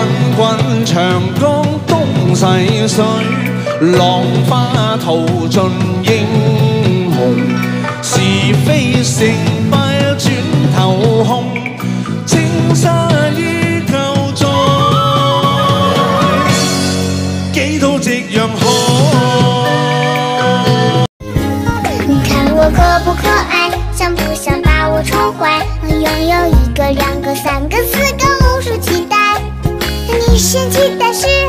滚滚長江東逝水，浪花淘盡英雄。是非成敗轉頭空，青山依舊在，幾度夕陽紅。你看我可不可愛？想不想把我寵壞？擁有1個、2個、3個、4個無數期待，你嫌棄但是。